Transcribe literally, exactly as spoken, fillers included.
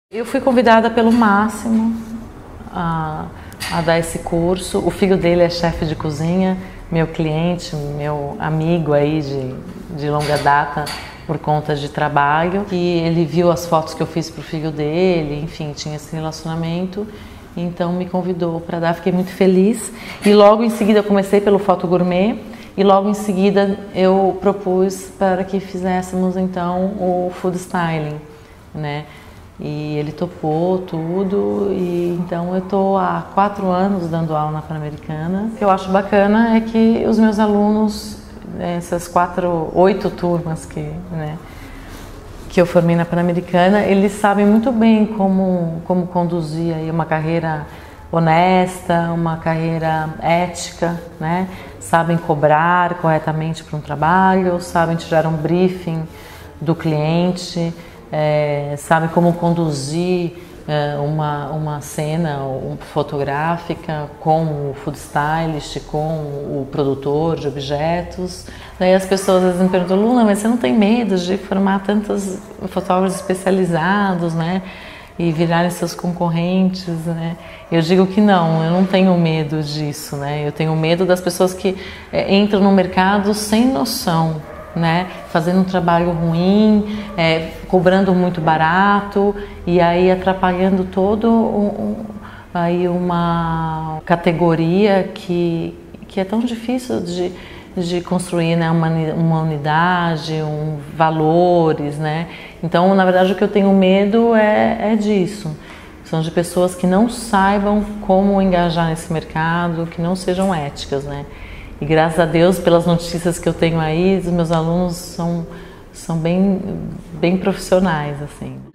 Eu fui convidada pelo Máximo a, a dar esse curso. O filho dele é chefe de cozinha, meu cliente, meu amigo aí de, de longa data por conta de trabalho. E ele viu as fotos que eu fiz para o filho dele, enfim, tinha esse relacionamento. Então me convidou para dar, fiquei muito feliz. E logo em seguida eu comecei pelo Foto Gourmet e logo em seguida eu propus para que fizéssemos então o Food Styling, né? E ele topou tudo, e então eu estou há quatro anos dando aula na Pan-Americana. O que eu acho bacana é que os meus alunos, essas quatro, oito turmas que, né, que eu formei na Pan-Americana, eles sabem muito bem como, como conduzir aí uma carreira honesta, uma carreira ética, né? Sabem cobrar corretamente para um trabalho, sabem tirar um briefing do cliente, É, sabe como conduzir é, uma, uma cena um, fotográfica com o food stylist, com o produtor de objetos. Daí as pessoas às vezes me perguntam: Luna, mas você não tem medo de formar tantos fotógrafos especializados, né? E virarem seus concorrentes, né? Eu digo que não, eu não tenho medo disso, né? Eu tenho medo das pessoas que é, entram no mercado sem noção, né? Fazendo um trabalho ruim, é, cobrando muito barato e aí atrapalhando todo um, um, aí uma categoria que, que é tão difícil de, de construir, né? uma, uma unidade, um, valores, né? Então, na verdade, o que eu tenho medo é, é disso. São de pessoas que não saibam como engajar nesse mercado, que não sejam éticas, né? E graças a Deus, pelas notícias que eu tenho aí, os meus alunos são, são bem, bem profissionais, assim.